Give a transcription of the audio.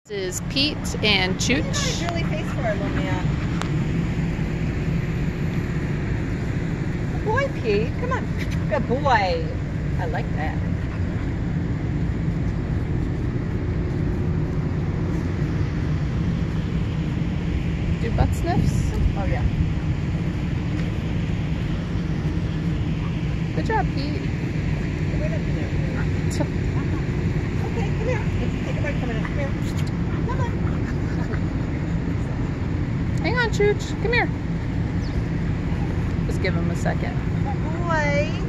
This is Pete and Chooch. Really face for our little man. Good boy, Pete. Come on. Good boy. I like that. Do butt sniffs? Oh, yeah. Good job, Pete. Wait up in there. Okay, come here. Let's take a break. Come here. Come on. Hang on, Chooch. Come here. Just give him a second. Good boy.